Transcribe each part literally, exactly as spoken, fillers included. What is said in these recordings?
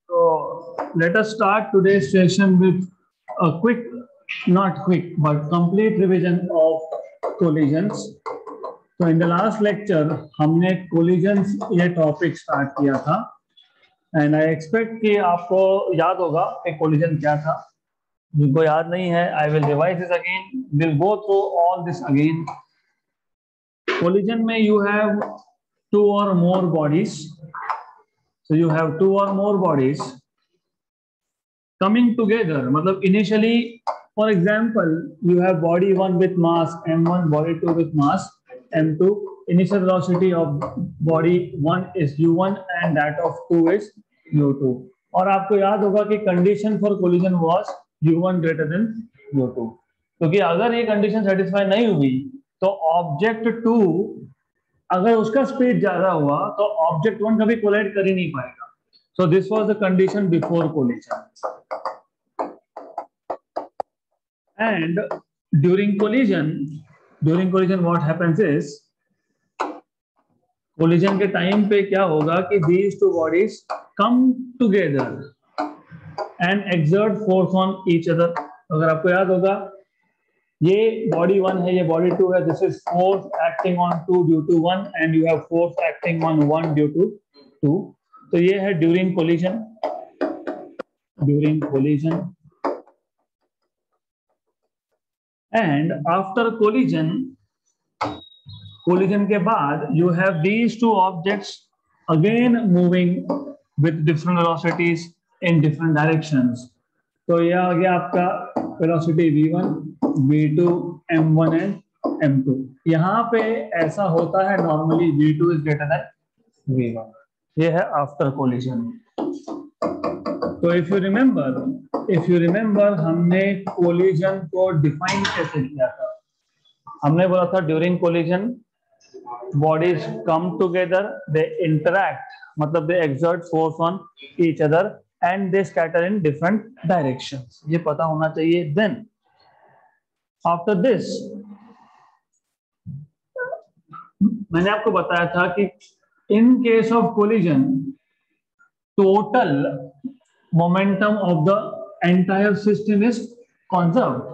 So let us start today's session with a quick, not quick, but complete revision of collisions. So in the last lecture, हमने collisions ये topic start किया था, and I expect कि आपको याद होगा कि collision क्या था. जिनको याद नहीं है, I will revise this again. We'll go through all this again. Collision में you have two or more bodies. So you have two or more bodies coming together. मतलब initially, for example, you have body one with mass m one, body two with mass m two. Initial velocity of body one is u one and that of two is u two. और आपको याद होगा कि condition for collision was u one greater than u two. क्योंकि अगर ये condition satisfy नहीं हुई, तो object two अगर उसका स्पीड ज्यादा हुआ तो ऑब्जेक्ट वन कभी कोलाइड कर ही नहीं पाएगा. So this was the condition before collision. And during collision during collision what happens is, collision के टाइम पे क्या होगा कि these two bodies come together and exert force on each other. अगर आपको याद होगा, ये बॉडी वन है, ये बॉडी टू है. This is force acting on two due to one and you have force acting on one due to two. तो ये है during collision. During collision and after collision, collision के बाद you have these two objects again moving with different velocities in different directions. तो ये आ गया आपका velocity v one, v two, m one and m two. यहाँ पे ऐसा होता है normally v two is greater than v one. ये है आफ्टर कोलिजन. तो if you remember if you remember हमने कोलिजन को डिफाइन कैसे किया था. हमने बोला था during collision bodies come together, they interact, मतलब they exert force on each other and they scatter in different directions. ये पता होना चाहिए. Then after this, मैंने आपको बताया था कि in case of collision, total momentum of the entire system is conserved,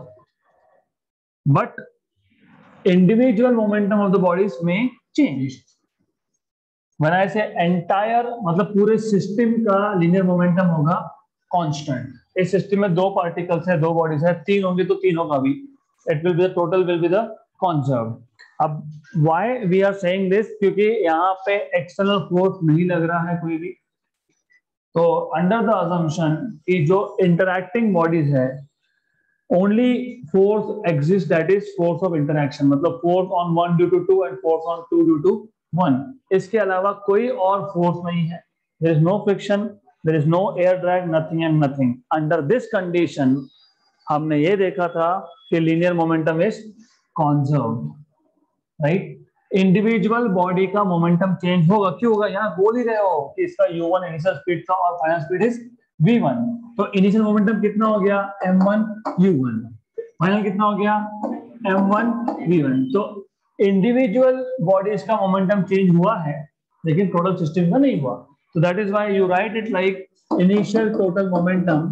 but individual momentum of the bodies may change. When I say entire, मतलब पूरे सिस्टम का लीनियर मोमेंटम होगा कांस्टेंट. इस सिस्टम में दो पार्टिकल्स है, दो बॉडीज है, तीन होंगे तो तीनों का भी it will be the total will be the conserve. अब why we are saying this, क्योंकि यहाँ पे एक्सटर्नल फोर्स नहीं लग रहा है कोई भी. तो अंडर द अजम्पशन कि जो इंटरैक्टिंग बॉडीज है, only force exist, that is force of interaction. मतलब force on one due to two and force on two due to one. इसके अलावा कोई और फोर्स नहीं है. There is no friction, there is no air drag, nothing and nothing. Under this condition हमने ये देखा था कि linear momentum is conserved, right. Individual body का मोमेंटम चेंज होगा. क्यों होगा? यहाँ बोल ही रहे हो कि इसका यू वन इनिशियल स्पीड था और final speed is v one. तो इनिशियल मोमेंटम कितना हो गया? M one u one. Final कितना हो गया? M one v one. तो इंडिविजुअल बॉडीज का मोमेंटम चेंज हुआ है, लेकिन टोटल सिस्टम का नहीं हुआ. तो that is why you write it like initial total momentum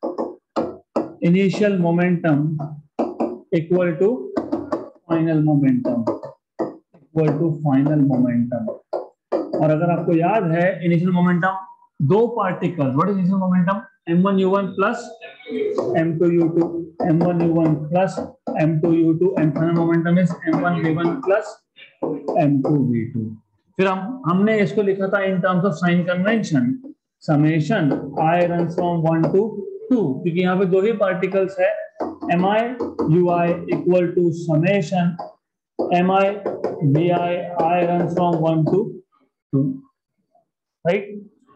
initial momentum equal to final momentum equal to final momentum. और अगर आपको याद है, इनिशियल मोमेंटम दो particle, what is initial momentum? M one u one plus m two u two, m one u one plus m two u two, and final momentum is m one v one plus m two v two. फिर हम हमने इसको लिखा था in terms of sign convention, summation i run from one to two, क्योंकि यहाँ पे दो ही पार्टिकल्स है. M i u i equal to summation m I we i i run from one to two, right.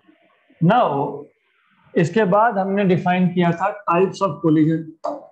Now इसके बाद हमने define किया था types of collision.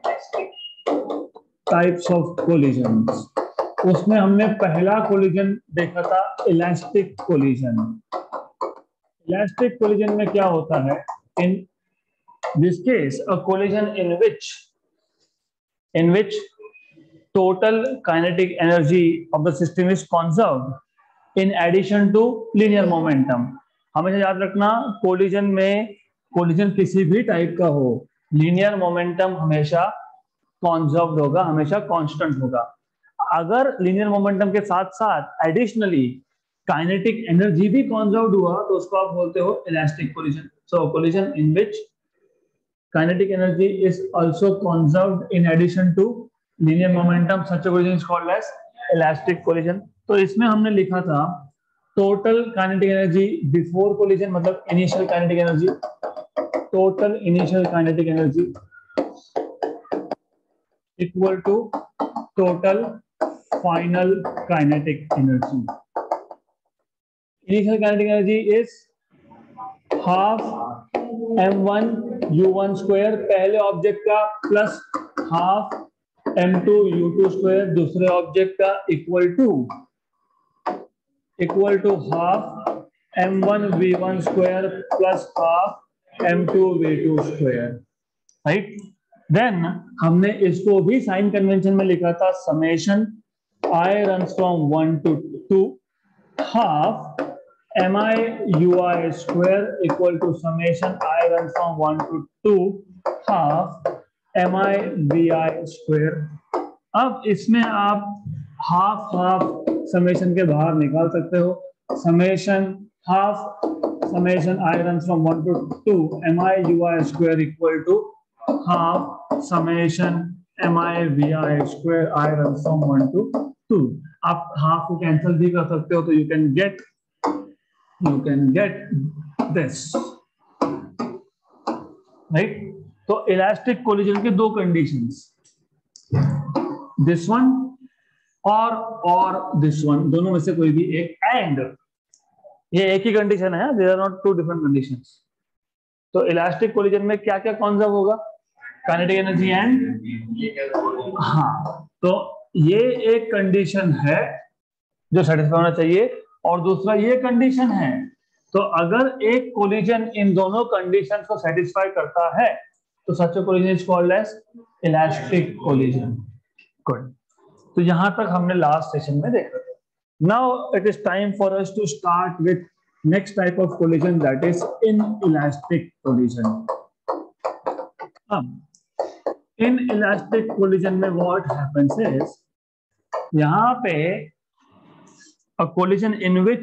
Types of collision, उसमें हमने पहला कोलिजन देखा था इलास्टिक कोलिजन. इलास्टिक कोलिजन में क्या होता है? In this case a collision in which in which total kinetic energy of the system is conserved in addition to linear momentum. हमेशा याद रखना, कोलिजन में कोलिजन किसी भी टाइप का हो, लीनियर मोमेंटम हमेशा कॉन्जर्व्ड होगा, हमेशा कांस्टेंट होगा। अगर लीनियर मोमेंटम के साथ साथ एडिशनली काइनेटिक एनर्जी भी कॉन्जर्व्ड हुआ तो उसको आप बोलते हो elastic collision. So collision in which kinetic energy is also conserved in addition to linear momentum, such a collision is called as elastic collision। तो इसमें हमने लिखा था total kinetic energy before collision मतलब initial kinetic energy, total initial kinetic energy equal to total final kinetic energy। Initial kinetic energy is half m one u one square पहले object का plus half m two u two square दूसरे object का equal to equal to half m one v one square plus half m two v two square, right. Then हमने इसको भी sign convention में लिखा था summation i runs from one to two half mi ui square equal to summation I run from one to two half mi vi square। अब इसमें आप half half summation के बाहर निकाल सकते हो, summation half summation I run from one to two mi ui square equal to half summation mi vi square I run from one to two। आप half को कैंसिल भी कर सकते हो तो you can get you can get this, right। तो elastic collision के दो कंडीशंस, दिस वन और और दिस वन, दोनों में से कोई भी एक, एंड ये एक ही कंडीशन है, there are not two different conditions. तो इलास्टिक कोलिजन में क्या क्या कॉन्जर्व होगा, काइनेटिक एनर्जी एंड, हाँ तो ये एक कंडीशन है जो सेटिस्फाई होना चाहिए, और दूसरा ये कंडीशन है। तो अगर एक कोलिजन इन दोनों कंडीशंस को सेटिस्फाई करता है तो such a collision is called as elastic collision. Good, तो यहां तक हमने लास्ट सेशन में देखा था। Now it is time for us to start with next type of collision, that is inelastic collision. अब इनइलास्टिक कोलिजन में व्हाट हैपेंस इज, यहां पे a collision in which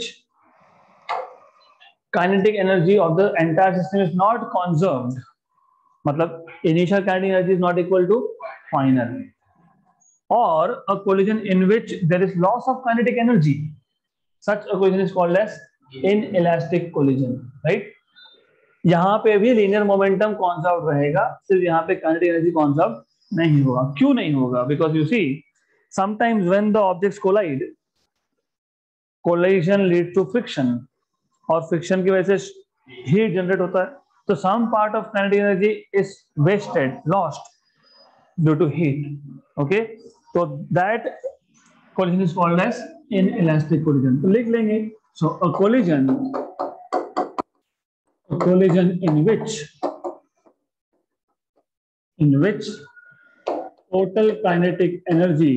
kinetic energy of the entire system is not conserved, मतलब initial kinetic energy is not equal to final, or a collision in which there is loss of kinetic energy, such a collision is called as inelastic collision, right। यहाँ पे भी linear momentum conserved रहेगा, सिर्फ यहाँ पे kinetic energy conserved नहीं होगा। क्यों नहीं होगा? Because you see sometimes when the objects collide, collision lead to friction, और फ्रिक्शन की वजह से हीट जनरेट होता है, तो some part of kinetic energy is wasted, lost due to heat. Okay, तो that collision is called as inelastic collision. तो लिख लेंगे, so a collision a collision in which in which total kinetic energy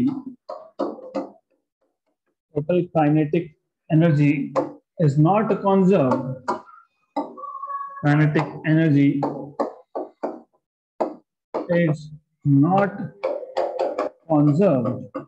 total kinetic energy is not conserved, kinetic energy is not conserved,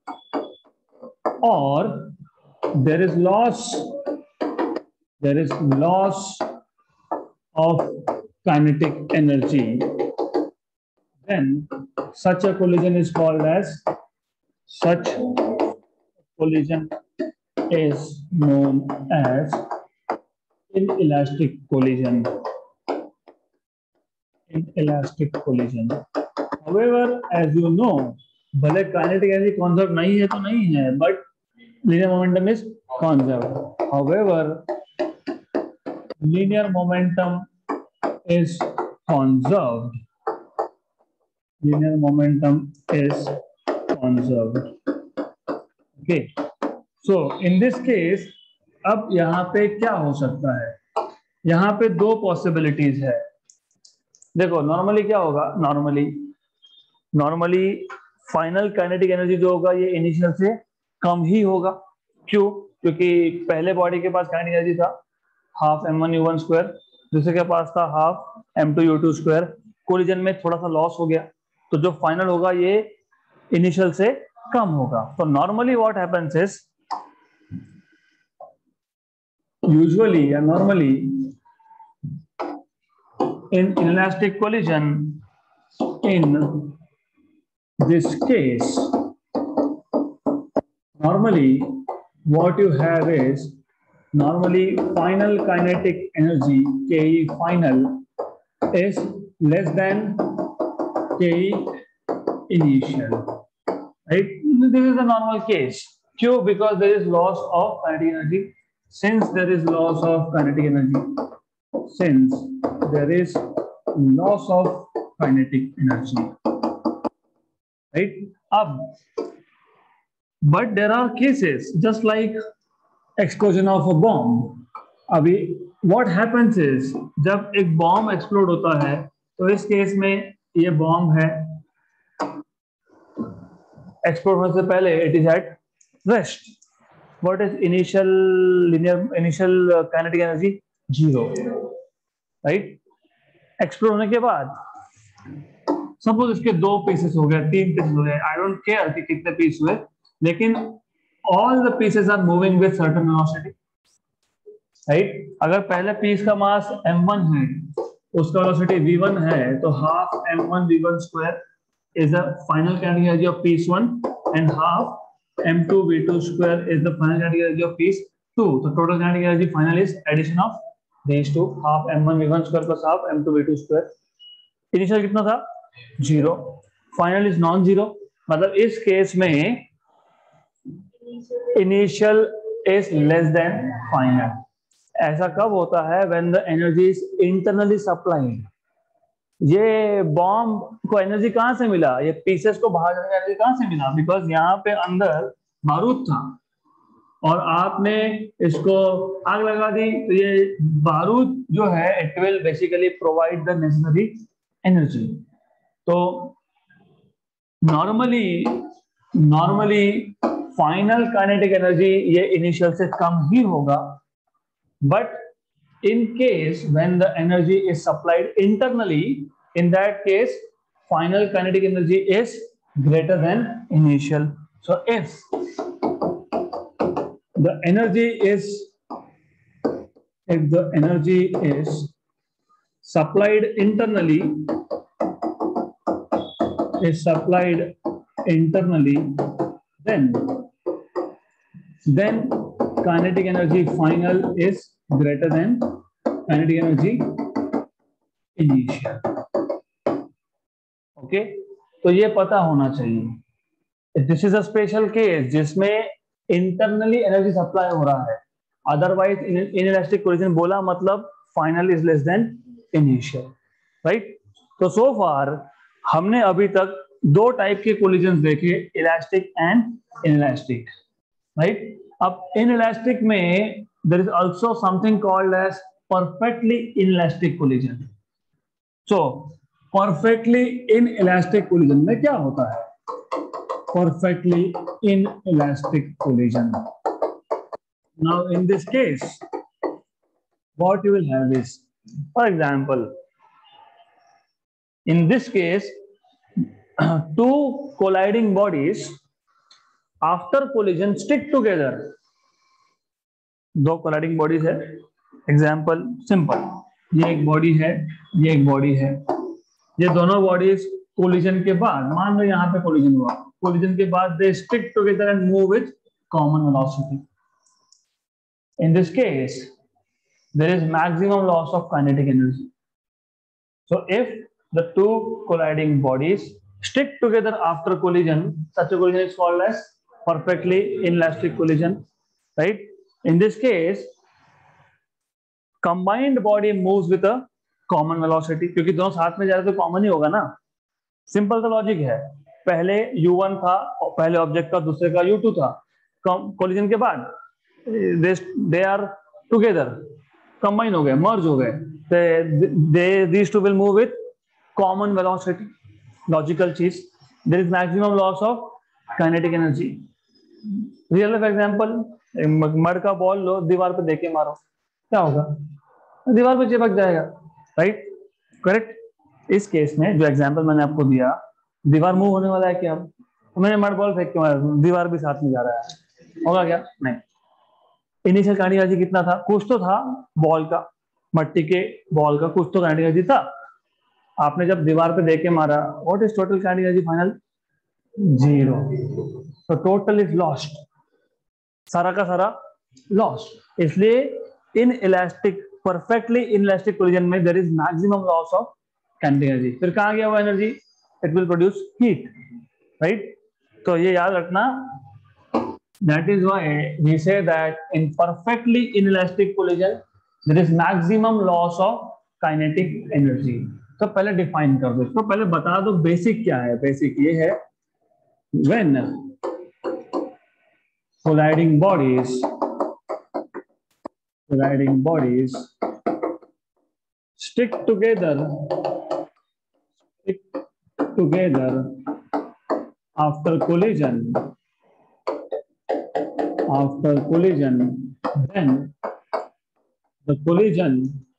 or there is loss there is loss of kinetic energy, then such a collision is called as such collision is known as inelastic collision, inelastic collision। However, as you know, भले kinetic energy conserved नहीं है तो नहीं है, but linear momentum is conserved। However, linear momentum is conserved, linear momentum is conserved। Okay, so in this case, अब यहाँ पे क्या हो सकता है, यहाँ पे दो पॉसिबिलिटीज है। देखो नॉर्मली क्या होगा, normally normally final kinetic energy जो होगा ये इनिशियल से कम ही होगा। क्यों? क्योंकि पहले बॉडी के पास काइनेटिक एनर्जी था half m one u one square, दूसरे के पास था half m two u two square, collision में थोड़ा सा लॉस हो गया, तो जो फाइनल होगा ये इनिशियल से कम होगा। तो normally what happens is, usually या normally in inelastic collision, in this case normally what you have is, normally final kinetic energy Ke final is less than Ke initial, right? This is the normal case. Q, because there is loss of kinetic energy. Since there is loss of kinetic energy, since there is loss of kinetic energy, right? Ab, but there are cases just like explosion of a bomb. अभी what happens is, जब एक bomb explode होता है तो इस case में ये bomb है, एक्सप्लोड होने से पहले it is at rest. What is initial linear initial kinetic energy? Zero, right? Explore होने के बाद सपोज इसके दो पीसेस हो गए, तीन पीसेस हो गए, आई डोंट केयर कि कितने पीस हुए, लेकिन all the pieces are moving with certain velocity, right? अगर पहले पीस का मास एम वन है, उसका वेलोसिटी वी वन है, तो half m one v one square is the final kinetic energy of piece one and half m two v two square is the final kinetic energy of piece two. तो total kinetic energy final is addition of these two, half m one v one square plus half m two v two square. Initial कितना था? Zero. Final is non zero. मतलब इस case में initial is less than final. ऐसा कब होता है? When the energy is internally supplied. ये बॉम्ब को एनर्जी कहां से मिला? ये पीसेस को बाहर जाने का एनर्जी कहां से मिला? बिकॉज यहाँ पे अंदर बारूद था और आपने इसको आग लगा दी, तो ये बारूद जो है it will basically provide the necessary energy. तो normally normally final kinetic energy ये इनिशियल से कम ही होगा, but in case when the energy is supplied internally, in that case final kinetic energy is greater than initial. So if the energy is if the energy is supplied internally is supplied internally then then kinetic energy final is greater than kinetic energy initial. okay, तो ये पता होना चाहिए. this is a special case जिसमें internally energy supply हो रहा है, otherwise inelastic collision बोला मतलब final is less than initial, right? तो सो फार हमने अभी तक दो टाइप के कोलिजन देखे, इलास्टिक एंड इनइलास्टिक, राइट? अब इनइलास्टिक में there is also something called as perfectly inelastic collision. So perfectly inelastic collision में क्या होता है? Perfectly inelastic collision. Now in this case what you will have is, for example, in this case two colliding bodies after collision stick together. दो colliding bodies है, example simple, ये एक body है, ये एक body है, ये दोनों bodies collision के बाद, मान लो यहाँ पे collision हुआ, collision के बाद they stick together and move with common velocity. In this case, there is maximum loss of kinetic energy. So if the two colliding bodies stick together after collision, such a collision is called as perfectly inelastic collision, right? In this case, combined body moves with a common velocity, क्योंकि दोनों साथ में जा रहे तो common ही होगा ना. Simple सा लॉजिक है. पहले यू वन था, पहले ऑब्जेक्ट का, दूसरे का यू टू था. कोलिजन के बाद दे आर टुगेदर, कंबाइन हो गए, मर्ज हो गए, they these two will move with common velocity. Logical चीज. There is maximum loss of kinetic energy. Real life example, mud का बॉल लो, दीवार पे देके मारो, क्या होगा? दीवार पे चिपक जाएगा, राइट, करेक्ट। इस केस में जो एग्जांपल मैंने आपको दिया, दीवार मूव होने वाला है क्या? तो मैंने मड बॉल फेंक के मारा, दीवार भी साथ में जा रहा है, होगा क्या? नहीं। इनिशियल काइनेटिक एनर्जी कितना था? कुछ तो था बॉल का, मट्टी के बॉल का कुछ तो काइनेटिक एनर्जी था। आपने जब दीवार पे देके मारा, what is total kinetic energy final? Zero. तो टोटल इज लॉस्ट, सारा का सारा लॉस्ट। इसलिए inelastic, perfectly inelastic collision में there is maximum loss of kinetic energy. फिर कहां गया वो energy? It will produce heat, right. तो ये याद रखना, that is why we say that in perfectly inelastic collision there is maximum loss of kinetic energy। तो पहले डिफाइन कर दो इसको, पहले बता दो बेसिक क्या है। बेसिक ये है, when colliding bodies colliding bodies stick together stick together after collision after collision then the collision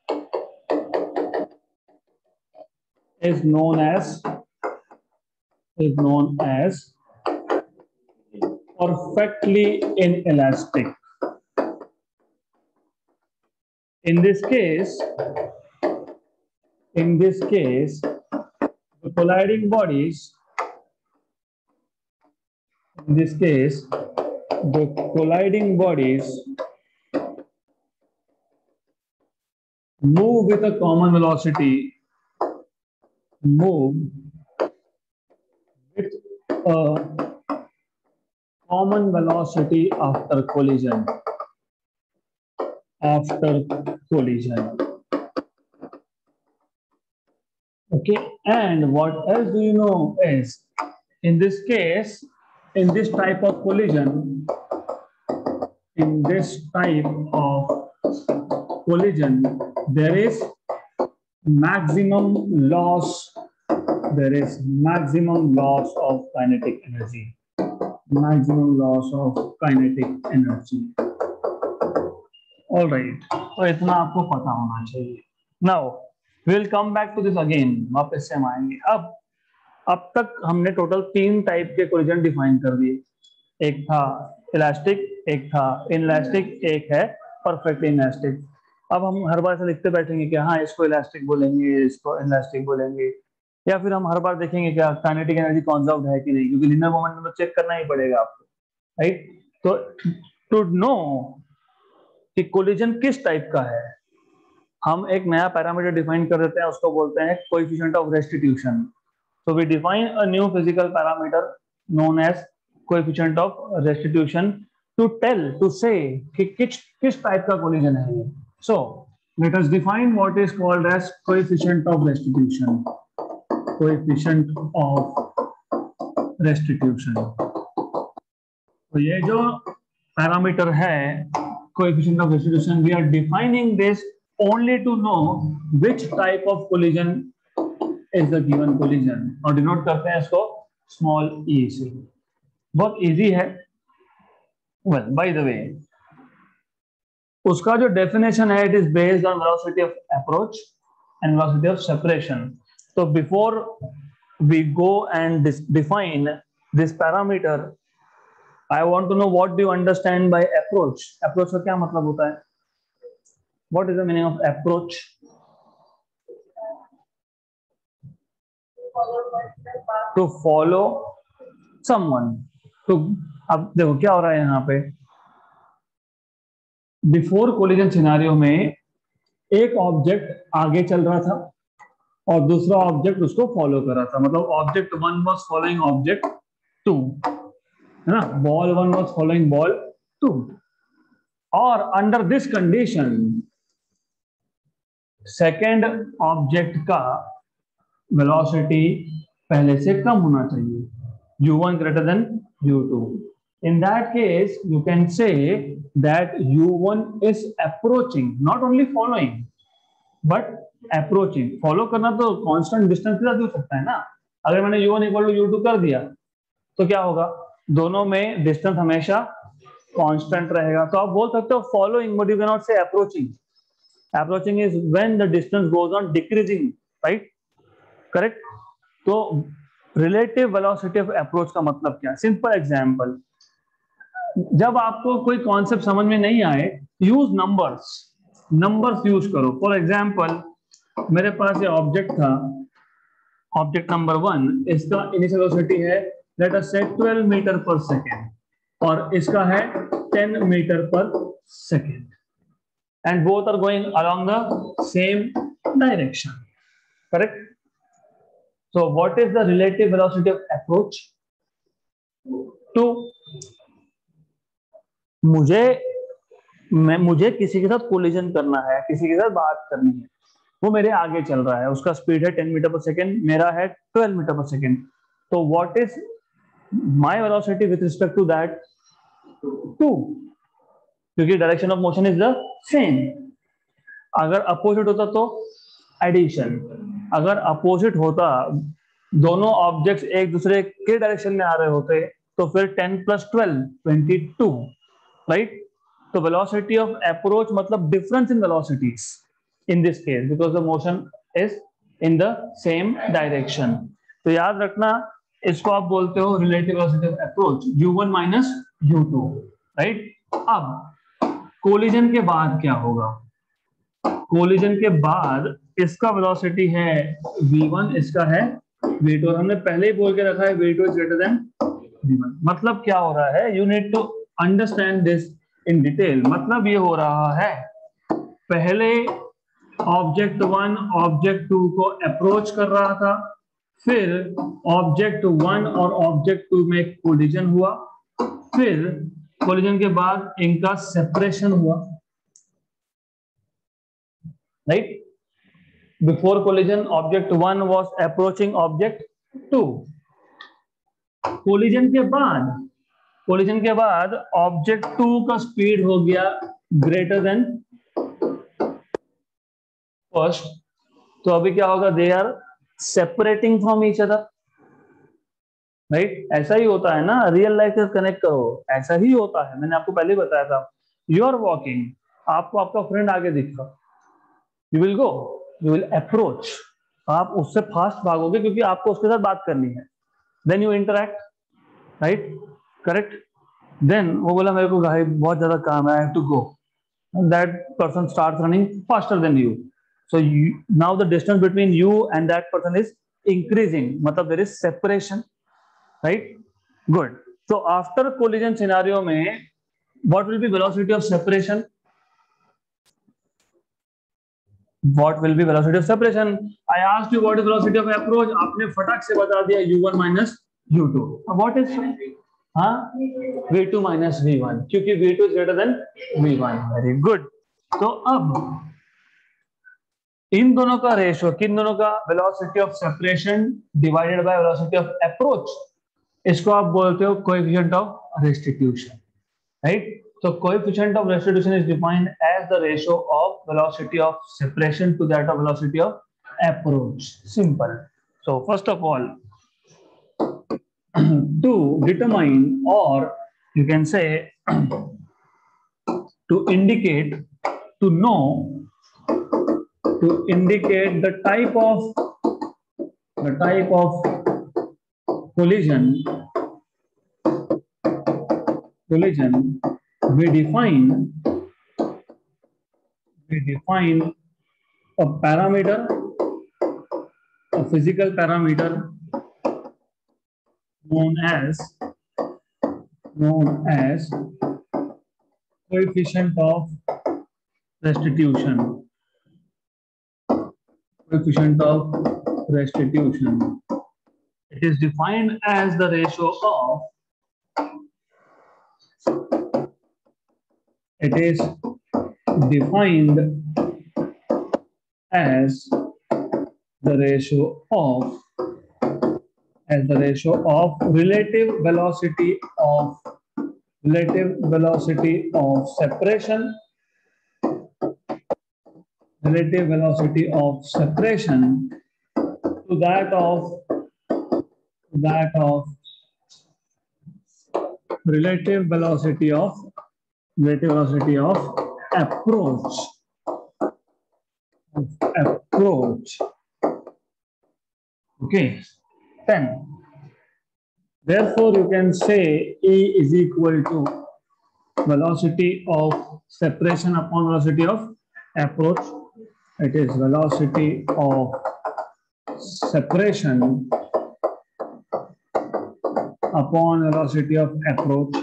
is known as is known as perfectly inelastic. In this case, in this case, the colliding bodies, in this case, the colliding bodies move with a common velocity, move with a common velocity after collision, after collision. Okay, and what else do you know is, in this case, in this type of collision, in this type of collision, there is maximum loss, there is maximum loss of kinetic energy, maximum loss of kinetic energy. All right, तो इतना आपको पता होना चाहिए। Now we will come back to this again, वापस से हम आएंगे। अब अब तक हमने टोटल तीन टाइप के कोलिजन डिफाइन कर दिए। एक था इलास्टिक, एक था इनइलास्टिक, एक है परफेक्ट इनइलास्टिक। अब हम हर बार से लिखते बैठेंगे कि हाँ इसको इलास्टिक बोलेंगे, इसको इनइलास्टिक बोलेंगे, या फिर हम हर बार देखेंगे क्या काइनेटिक एनर्जी कंजर्व्ड है कि नहीं, क्योंकि लिनियर मोमेंट में तो चेक करना ही पड़ेगा आपको, राइट। तो टू नो कि कोलिजन किस टाइप का है, हम एक नया पैरामीटर डिफाइन कर देते हैं, उसको बोलते हैं coefficient of restitution. So we define a new physical parameter known as coefficient of restitution to tell, to say कि किस किस टाइप का collision है ये। So let us define what is called as coefficient of restitution. Coefficient of restitution. तो ये जो parameter है coefficient of restitution, we are defining this only to know which type of collision is the given collision, और denote करते हैं इसको small ई से। बहुत इजी है। वेल बाय द वे, उसका जो डेफिनेशन है, it is based on velocity of approach and velocity of separation. तो before we go and define this parameter, I want to know what do you understand by approach. Approach का क्या मतलब होता है? What is the meaning of approach? To follow someone. तो अब देखो क्या हो रहा है यहाँ पे, बिफोर कोलिजन सिनेरियो में एक ऑब्जेक्ट आगे चल रहा था और दूसरा ऑब्जेक्ट उसको फॉलो कर रहा था। मतलब object one was following object two, है ना, ball one was following ball two. और under this condition second object का वेलोसिटी पहले से कम होना चाहिए, u one greater than u two. In that case, you can say that U one is approaching, not only following, but approaching. Follow करना तो constant distance के साथ भी हो सकता है ना। अगर मैंने U one equal to U two कर दिया तो क्या होगा? दोनों में distance हमेशा constant रहेगा। तो आप बोल सकते हो following, but you cannot say approaching, Approaching is when the distance goes on decreasing, right? Correct. तो relative velocity of approach का मतलब क्या? Simple example, जब आपको कोई कॉन्सेप्ट समझ में नहीं आए, यूज नंबर्स, नंबर्स यूज करो. फॉर एग्जाम्पल, मेरे पास ये ऑब्जेक्ट था, ऑब्जेक्ट नंबर वन, इसका इनिशियल वेलोसिटी है let us say twelve metre per second और इसका है ten metre per second, and both are going along the same direction. Correct. So what is the relative velocity of approach? Two. मुझे मैं मुझे किसी के साथ कोलिजन करना है, किसी के साथ बात करनी है, वो मेरे आगे चल रहा है, उसका स्पीड है टेन मीटर पर सेकेंड, मेरा है ट्वेल्व मीटर पर सेकेंड. तो what is my velocity with respect to that? Two, क्योंकि direction of motion is the same. अगर अपोजिट होता तो एडिशन. अगर अपोजिट होता, दोनों ऑब्जेक्ट्स एक दूसरे के डायरेक्शन में आ रहे होते, तो फिर ten plus twelve twenty two, right? तो वेलोसिटी ऑफ अप्रोच मतलब difference in velocities in this case, because the motion is in the same direction. तो याद रखना, इसको आप बोलते हो relative velocity of approach, u one minus u two, right? अब कोलिजन के बाद क्या होगा? कोलिजन के बाद इसका वेलोसिटी है वी वन, इसका है वी टू. हमने पहले ही बोल के रखा है v two is greater than v one. मतलब क्या हो रहा है? You need to understand this in detail. मतलब ये हो रहा है, पहले ऑब्जेक्ट वन ऑब्जेक्ट टू को अप्रोच कर रहा था, फिर ऑब्जेक्ट वन और ऑब्जेक्ट टू में कोलिजन हुआ, फिर कोलिजन के बाद इनका सेपरेशन हुआ, right? Before collision object one was approaching object two. Collision के बाद कोलिजन के बाद ऑब्जेक्ट टू का स्पीड हो गया ग्रेटर देन फर्स्ट. तो अभी क्या होगा? They are separating from each other, right? ऐसा ही होता है ना, रियल लाइफ से कनेक्ट करो, ऐसा ही होता है. मैंने आपको पहले बताया था. यू आर वॉकिंग, आपको आपका फ्रेंड आगे दिख रहा, you will go, you will approach, आप उससे फास्ट भागोगे क्योंकि आपको उसके साथ बात करनी है. Then you interact, right? Correct. Then वो बोला मेरे को भाई बहुत ज्यादा काम है, I have to go. That person starts running faster than you. So now the distance between you and that person is increasing, मतलब there is separation, right? Good. So after collision scenario में what will be velocity of separation? What will be velocity of separation? I asked you what is velocity of approach. आपने फटाक से बता दिया u one minus u two. What is हाँ v two minus v one, क्योंकि v two is greater than v one. Very good. तो अब इन दोनों का रेशियो, किन दोनों का? velocity of separation divided by velocity of approach. इसको आप बोलते हो coefficient of restitution, right? So coefficient of restitution is defined as the ratio of velocity of separation to that of velocity of approach. Simple. So first of all, to determine, or you can say to indicate, to know, to indicate the type of the type of collision collision we define we define a parameter, a physical parameter known as known as coefficient of restitution. Coefficient of restitution. It is defined as the ratio of It is defined as the ratio of as the ratio of relative velocity of relative velocity of separation relative velocity of separation to that of to that of relative velocity of relative velocity of approach. of approach. Okay, then therefore you can say E is equal to velocity of separation upon velocity of approach. It is velocity of separation upon velocity of approach.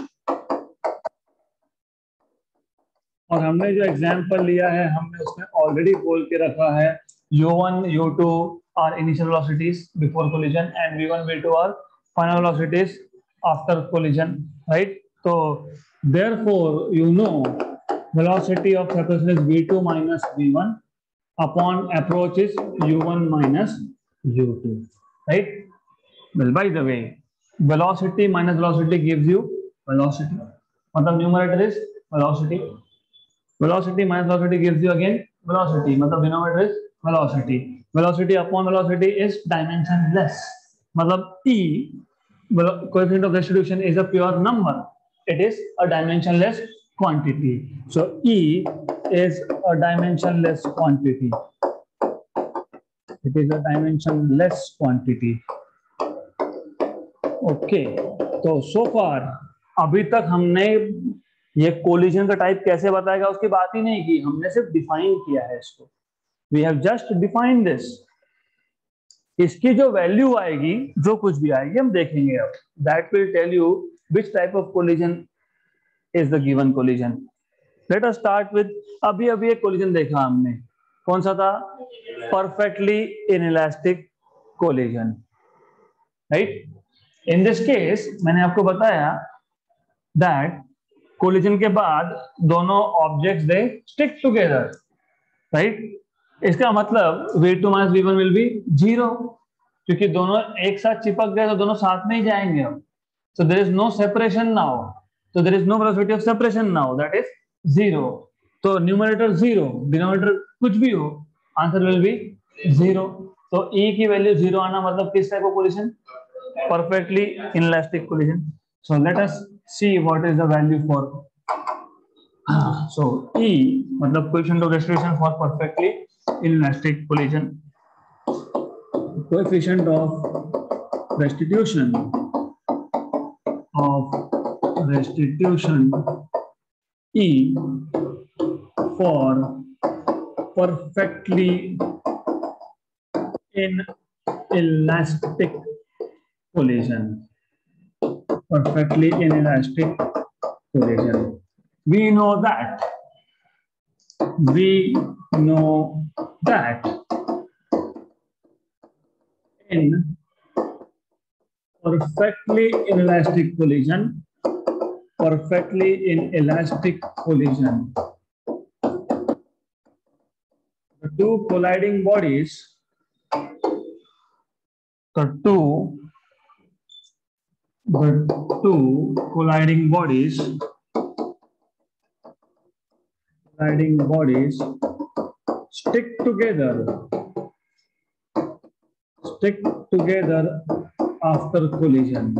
और हमने जो example लिया है हमने उसमें already बोल के रखा है u one u two are initial velocities before collision and v one v two are final velocities after collision, right? So therefore you know velocity of separation is v two minus v one upon approach is u one minus u two, right? Well, by the way, velocity minus velocity gives you velocity. मतलब numerator is velocity. Velocity minus velocity gives you again velocity. मतलब denominator is velocity. Velocity upon velocity is dimensionless. मतलब E, coefficient of restitution, is a pure number. It is a dimensionless quantity. So E is a dimensionless quantity. It is a dimensionless quantity. Okay. तो so far अभी तक हमने ये collision का type कैसे बताएगा उसकी बात ही नहीं की, हमने सिर्फ डिफाइन किया है इसको. We have just define this. इसकी जो वैल्यू आएगी, जो कुछ भी आएगी, हम देखेंगे अब. That will tell you which type of collision is the given collision. Let us start with, अभी अभी एक कोलिजन देखा हमने, कौन सा था? Perfectly inelastic collision, right? In this case मैंने आपको बताया दैट कोलिजन के बाद दोनों objects they stick together, right? इसका मतलब v two minus v one will be zero, क्योंकि दोनों एक साथ चिपक गए तो दोनों साथ में ही जाएंगे अब. So there is no separation now, so there is no velocity of separation now, that is zero. तो न्यूमरेटर जीरो, डिनोमिनेटर कुछ भी हो, आंसर विल बी जीरो. तो E की वैल्यू जीरो आना मतलब किस type of collision? Perfectly inelastic collision. So let us see what is the value for. So E मतलब coefficient of restitution for perfectly inelastic collision. Coefficient of restitution of restitution E for perfectly inelastic collision. Perfectly inelastic collision. We know that. We know that in perfectly inelastic collision, perfectly inelastic collision, the two colliding bodies, the two the two colliding bodies colliding bodies stick together stick together after collision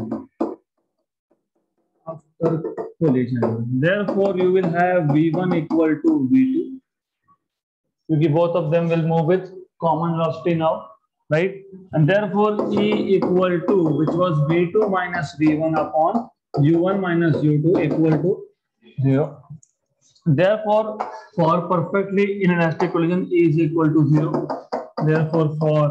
after collision. Therefore you will have v one equal to v two, because both of them will move with common velocity now, right? And therefore E equal to, which was v two minus v one upon u one minus u two equal to zero. Therefore for perfectly inelastic collision E is equal to zero. Therefore for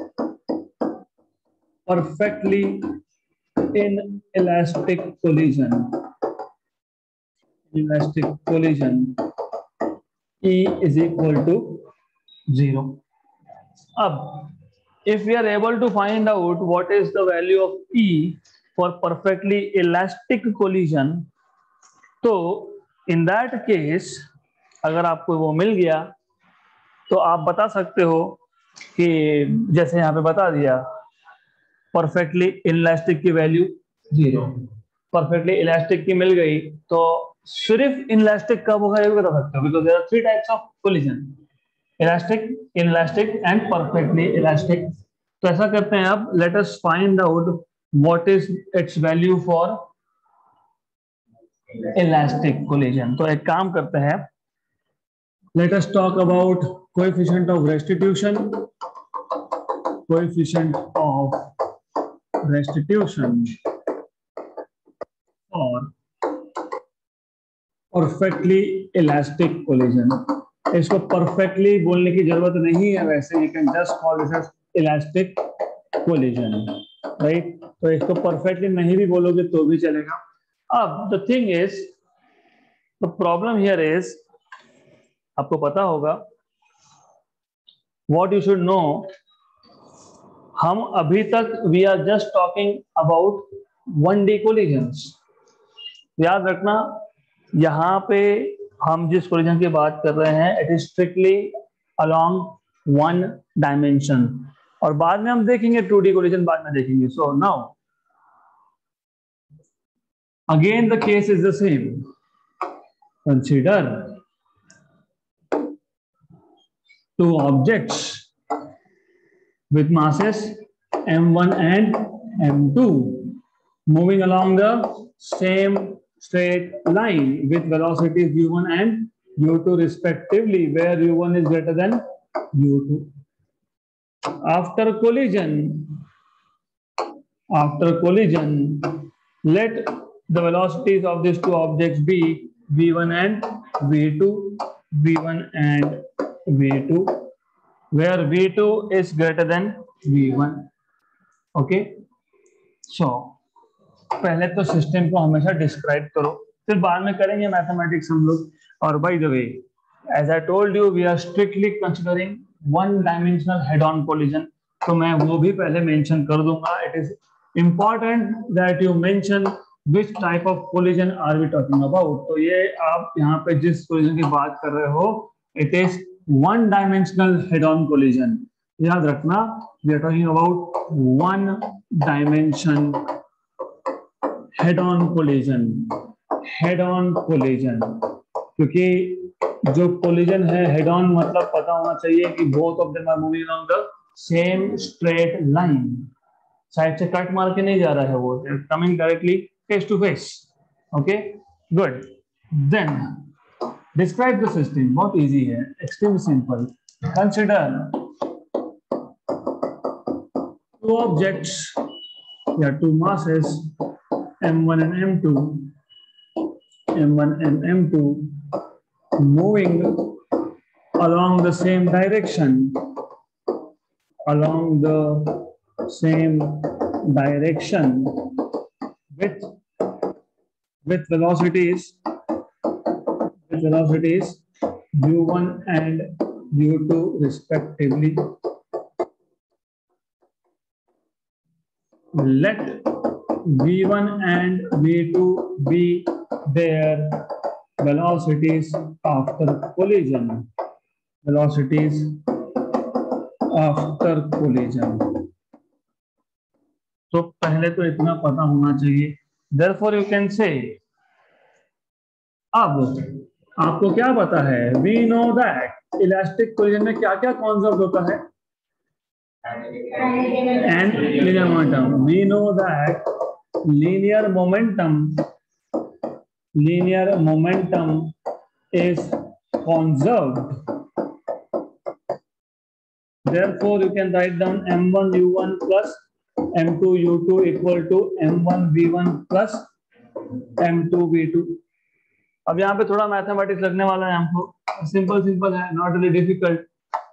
perfectly inelastic collision inelastic collision E is equal to zero. Ab if we are able to find out what is the value of E for perfectly elastic collision, तो in that case अगर आपको वो मिल गया तो आप बता सकते हो कि जैसे यहाँ पे बता दिया परफेक्टली इनइलास्टिक की वैल्यू जीरो, परफेक्टली इलास्टिक की मिल गई तो सिर्फ इनइलास्टिक कब होगा ये भी बता सकते हो, because there are three types of collision, elastic, inelastic and perfectly elastic. तो ऐसा करते हैं अब, let us find out what is its value for elastic collision. तो एक काम करते हैं, Let us talk about coefficient of restitution. Coefficient of restitution or perfectly elastic collision. इसको perfectly बोलने की जरूरत नहीं है, वैसे you can just call this as elastic collision, right? तो इसको perfectly नहीं भी बोलोगे तो भी चलेगा. अब the thing is, the problem here is, आपको पता होगा, what you should know, हम अभी तक we are just talking about one D collisions. याद रखना, यहाँ पे हम जिस कोलिजन की बात कर रहे हैं it is strictly along one dimension, और बाद में हम देखेंगे टू डी कोलिजन बाद में देखेंगे. So now again the case is the same. Consider two objects with masses m one and m two moving along the same straight line with velocities u one and u two respectively, where u one is greater than u two. After collision, after collision, let the velocities of these two objects be v one and v two, v one and v two, where v two is greater than v one. Okay, so पहले तो system को हमेशा describe करो, फिर बाद में करेंगे mathematics हम लोग. और by the way, as I told you, we are strictly considering one dimensional head on collision, तो मैं वो भी पहले मेंशन कर दूंगा. It is important that you mention which type of collision are we talking about. तो ये आप यहाँ पे जिस कोलिजन की बात कर रहे हो, it is one dimensional head on collision. याद रखना, we are talking about one dimension head on collision. Head on collision, क्योंकि जो कोलिजन है हेड ऑन मतलब पता होना चाहिए कि both of them are moving along the same straight line. Side से कट मार के नहीं जा रहा है, वो coming directly face to face. Okay, good. Then describe the system. बहुत easy है, extremely simple. Consider two objects, yeah, two masses m one and m two, m one and m two moving along the same direction, along the same direction with with velocities with velocities u one and u two respectively. Let v one and v two be their velocities after collision. Velocities after collision. तो पहले तो इतना पता होना चाहिए. Therefore you can say, अब आपको क्या पता है, we know that elastic collision में क्या क्या कॉन्सेप्ट होता है, and linear momentum. We know that linear momentum linear momentum is conserved. Therefore you can write down m one u one plus m two u two equal to m one v one plus m two v two. अब यहाँ पे थोड़ा mathematics लगने वाला है हमको, simple simple है, not really difficult.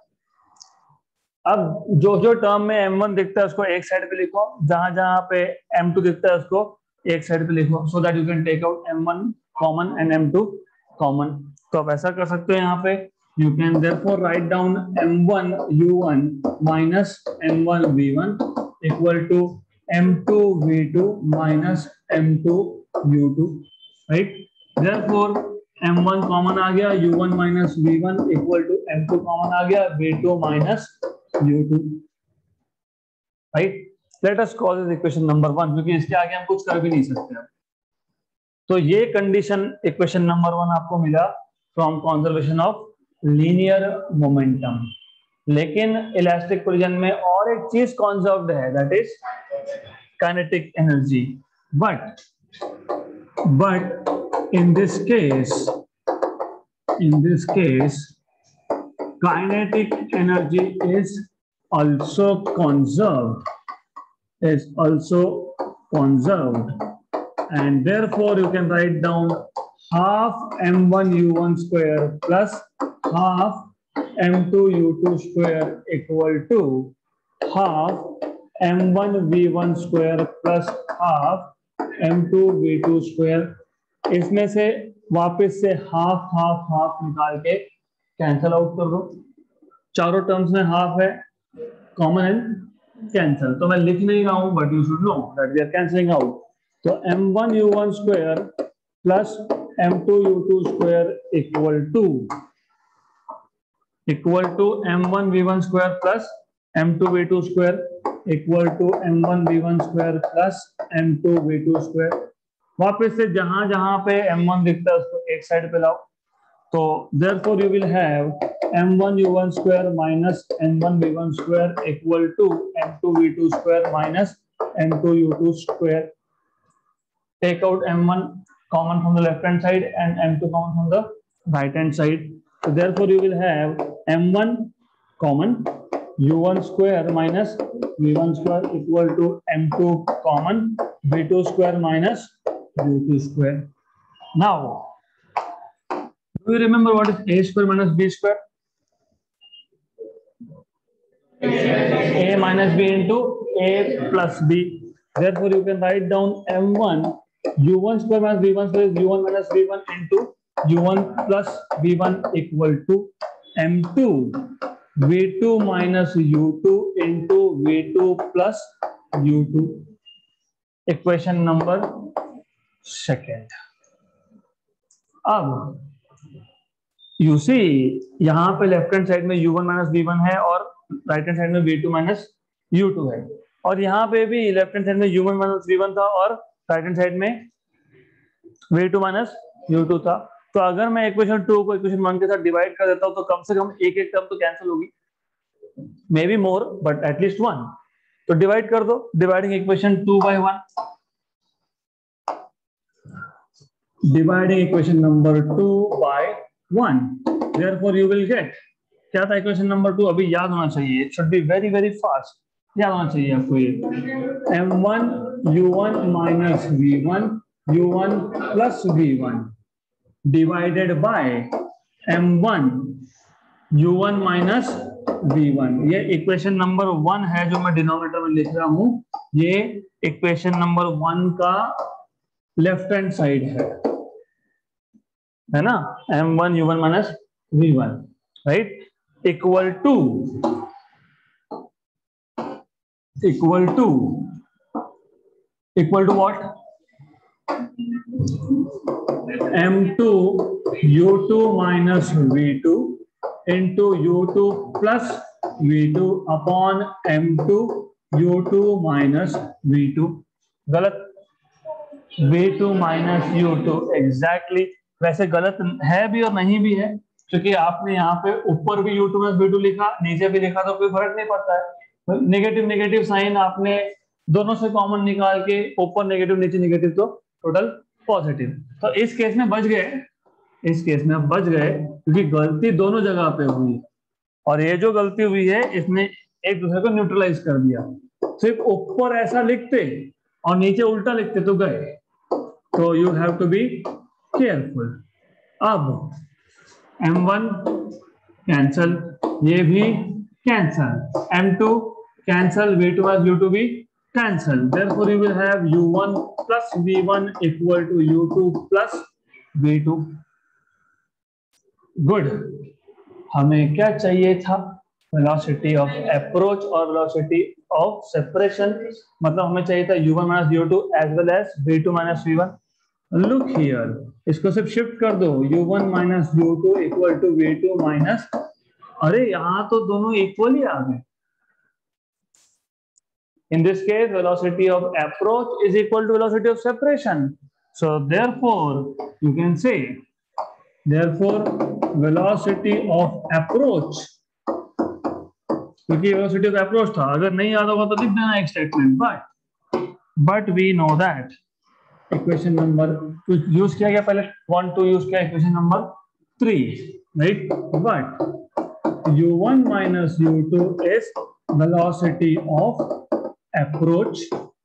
अब जो जो टर्म में m वन दिखता है उसको एक साइड पे लिखो, जहां जहां पे m टू दिखता है उसको एक साइड पे लिखो, so that you can take out m one common and m two common. तो आप ऐसा कर सकते हो, यहाँ पे you can therefore write down m one u one minus m one v one equal to m two v two minus m two u two, right. Therefore m one common आ गया, u one minus v one equal to m two common आ गया, v two minus u two, right. Let us call this equation number one, क्योंकि इसके आगे हम कुछ कर भी नहीं सकते. तो ये कंडीशन इक्वेशन नंबर वन आपको मिला from conservation of linear momentum. लेकिन इलास्टिक कोलिजन में और एक चीज कंजर्व्ड है, that is kinetic energy. But but in this case in this case kinetic energy is also conserved, is also conserved, and therefore you can write down half m one u one square plus half m two u two square equal to half m one v one square plus half m two v two square। इसमें से वापस से half half half निकाल के cancel out कर दो, चारों terms में हाफ है, कॉमन एंड कैंसल। तो मैं लिख नहीं रहा हूं but you should know that we are cancelling out. तो m one u one square plus m two u two square equal to equal to m one v one square plus m two v two square equal to m one v one square plus m two v two square। वापस से जहां जहां पे m one दिखता है उसको एक side पे लाओ। तो therefore you will have m one u one square minus m one v one square equal to m two v two square minus m two u two square। Take out m one common from the left hand side and m two common from the right hand side. So therefore you will have m one common, u one square minus v one square equal to m two common, v two square minus u two square. Now do you remember what is a square minus b square? A minus b into a plus b. Therefore you can write down m one u one square minus v one square is u one minus v one into u one plus v one equal to m two v two minus u two into v two plus u two। Equation number second. अब you see यहां पे left hand side में u one minus v one है और right hand side में v two minus u two है, और यहाँ पे भी लेफ्ट हैंड साइड में u one minus v one था और राइट हैंड साइड में v two minus u two था। तो अगर मैं इक्वेशन टू को इक्वेशन वन के साथ डिवाइड कर देता हूं तो कम से कम एक एक टर्म तो कैंसिल होगी, may be more but at least one. तो डिवाइड कर दो, dividing equation two by one, dividing equation number two by one. Therefore you will get, क्या था इक्वेशन नंबर टू, अभी याद होना चाहिए, it should be very very fast, याद होना चाहिए आपको ये m one u one minus v one u one plus v one divided by m one u one minus v one। ये इक्वेशन नंबर वन है जो मैं डिनोमिनेटर में लिख रहा हूं, ये इक्वेशन नंबर वन का लेफ्ट हैंड साइड है, है ना, m one u one minus v one, right, equal to equal to equal to what, m two u two minus v two into u two plus v two upon m two u two minus v two। गलत, v two minus u two exactly exactly, वैसे गलत है भी और नहीं भी है, क्योंकि आपने यहाँ पे ऊपर भी u two minus v two लिखा, नीचे भी लिखा, तो कोई फर्क नहीं पड़ता है। नेगेटिव नेगेटिव साइन आपने दोनों से कॉमन निकाल के, ऊपर नेगेटिव नीचे नेगेटिव तो टोटल पॉजिटिव। तो इस केस में बच गए, इस केस में बच गए क्योंकि गलती दोनों जगह पे हुई, और ये जो गलती हुई है इसने एक दूसरे को न्यूट्रलाइज कर दिया। सिर्फ ऊपर ऐसा लिखते और नीचे उल्टा लिखते तो गए, तो you have to be careful. अब m one कैंसल, ये भी cancel, m two cancel, v two plus u two भी cancel. therefore you will have u one plus v one equal to u two plus v two। Good, हमें क्या चाहिए था, velocity of approach और velocity of separation, मतलब हमें चाहिए था u one minus u two as well as v two minus v one। Look here, इसको सिर्फ शिफ्ट कर दो, u one minus u two equal to v two minus, अरे यहां तो दोनों इक्वल ही आ गए। In this case, velocity of approach is equal to velocity of separation. So therefore, you can say, therefore velocity of approach, क्योंकि velocity of approach था, अगर नहीं याद होगा तो लिख देना एक statement, but but we know that equation number use किया गया, पहले वन टू यूज किया, equation number three, right, but u one minus u two is velocity of approach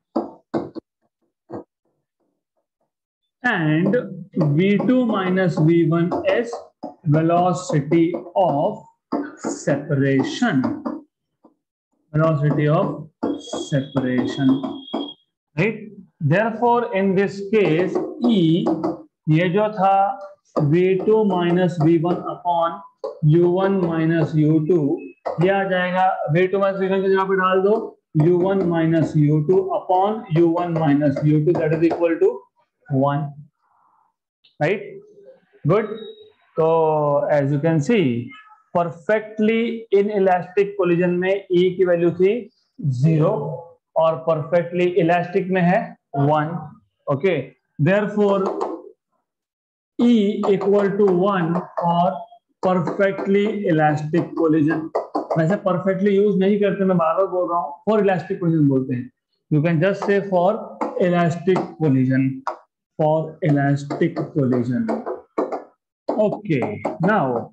and v two minus v one is velocity of separation. Velocity of separation, right? Therefore, in this case, E ये जो था v two minus v one upon u one minus u two, ये आ जाएगा v two minus v one की जगह पे डाल दो u one minus u two upon u one minus u two, that is equal to one, right? Good. So as you can see, perfectly inelastic collision में E की value थी zero और perfectly elastic में है one. Okay, therefore E equal to one और perfectly elastic collision. वैसे perfectly use नहीं करते, मैं बार बार बोल रहा हूँ, फॉर इलास्टिक कोलिजन बोलते हैं. You can just say for elastic collision, for elastic collision. Okay, now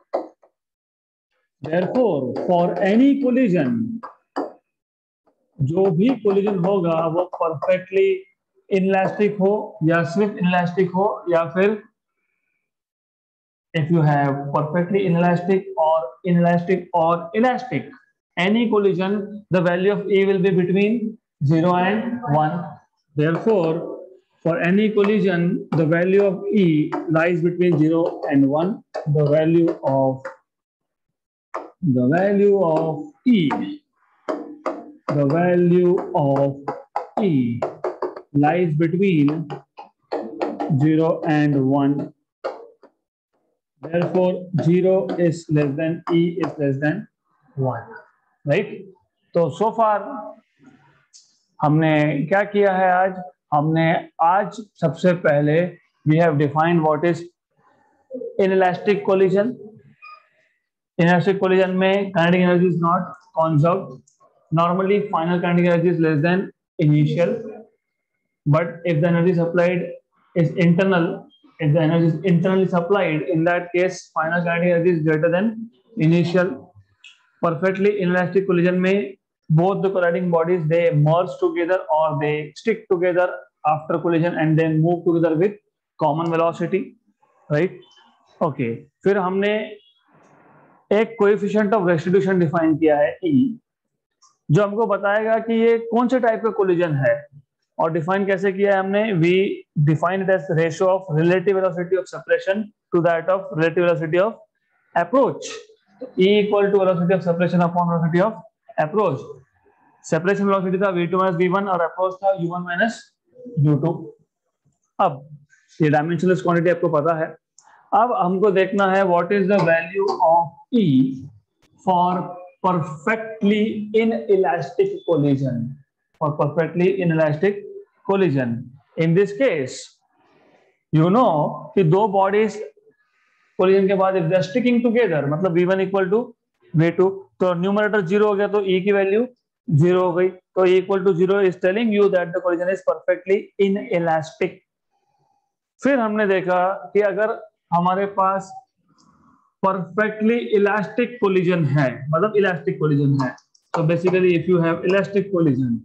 therefore for any collision, जो भी collision होगा वो perfectly inelastic हो या सिर्फ inelastic हो, या फिर if you have perfectly inelastic or inelastic or elastic, any collision the value of E will be between zero and one. Therefore for any collision the value of E lies between zero and one. The value of The value of E, the value of E lies between zero and one. Therefore, zero is less than E is less than one, right? तो so far हमने क्या किया है आज? हमने आज सबसे पहले we have defined what is inelastic collision. Inelastic collision में kinetic energy is not conserved. Normally, final kinetic energy is less than initial. But if the energy supplied is internal, if the energy is internally supplied, in that case, final kinetic energy is greater than initial. Perfectly inelastic collision में both the colliding bodies they merge together or they stick together after collision and then move together with common velocity, right? Okay. फिर हमने एक coefficient of restitution define किया है E, जो हमको बताएगा कि ये कौन से टाइप का कोलिजन है. और डिफाइन कैसे किया है हमने? We define it as ratio of relative velocity of separation to that of relative velocity of approach. E equal to velocity of separation upon velocity of approach. Separation velocity था v two minus v one और approach था u one minus u two. अब ये dimensionless quantity आपको पता है. अब हमको देखना है what is the value of E for perfectly inelastic collision. For perfectly inelastic collision, in this case, you know कि दो bodies collision के बाद if they are sticking together, मतलब v one equal to v two, तो numerator zero हो गया तो E की वैल्यू जीरो हो गई. तो E equal to zero is telling you that the collision is perfectly inelastic. फिर हमने देखा कि अगर हमारे पास परफेक्टली इलास्टिक कोलिजन है, मतलब इलास्टिक कोलिजन है, तो basically if you have elastic collision,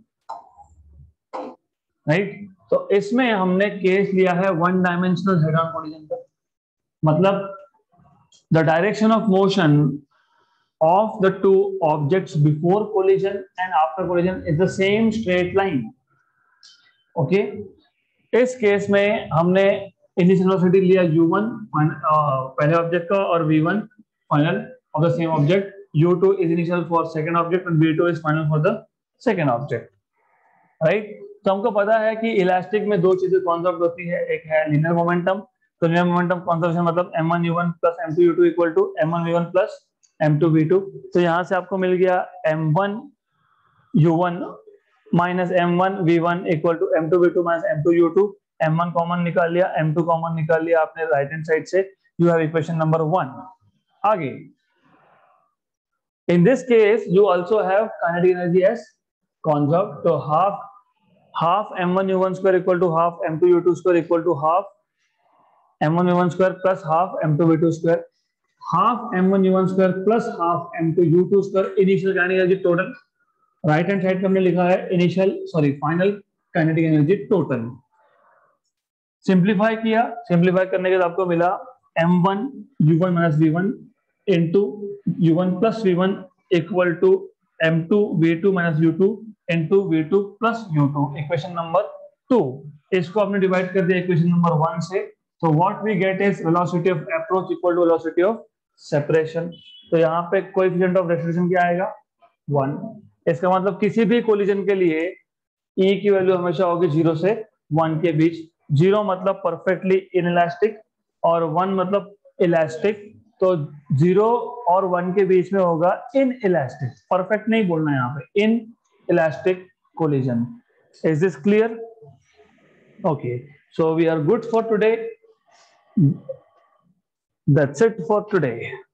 right, तो इसमें हमने केस लिया है one dimensional head on collision का. मतलब the direction of motion of the two objects before collision and after collision is the same straight line. Okay, इस case में हमने इनिशियल वेलोसिटी लिया u one पहले ऑब्जेक्ट का और v one final of the same object. u two is initial for second object and v two is final for the second object, right. तो हमको पता है कि इलास्टिक में दो चीजें कॉन्जर्व होती है. एक है लीनियर मोमेंटम. तो लीनियर मोमेंटम कंजर्वेशन मतलब m one u one plus m two u two equal to m one v one plus m two v two. तो यहाँ से आपको मिल गया m one u one minus m one v one equal to m two v two minus m two u two. m one common निकाल लिया, m two common निकाल लिया आपने राइट हैंड साइड से. You have equation number one. आगे in this case you also have kinetic energy as conserved. तो half half m one u one square equal to half m two u two square equal to half m one v one square plus half m two v two square. Half m one u one square plus half m two u two square initial kinetic energy total. Right hand side पे हमने लिखा है initial sorry final kinetic energy total. Simplify किया, simplify करने के बाद आपको मिला m one u one minus v one into u one plus v one equal to m two v two minus u two into v two plus u two, equation number two. इसको आपने divide कर दिया equation number one से, तो what we get is velocity of approach equal to velocity of separation. तो यहाँ पे coefficient of restriction क्या आएगा, वन। इसका मतलब किसी भी कोलिजन के लिए ई की वैल्यू हमेशा होगी जीरो से वन के बीच। जीरो मतलब परफेक्टली इनइलास्टिक और वन मतलब इलास्टिक, तो जीरो और वन के बीच में होगा इन इलास्टिक, परफेक्ट नहीं बोलना यहाँ पे, inelastic collision. Is this clear? Okay, so we are good for today, that's it for today.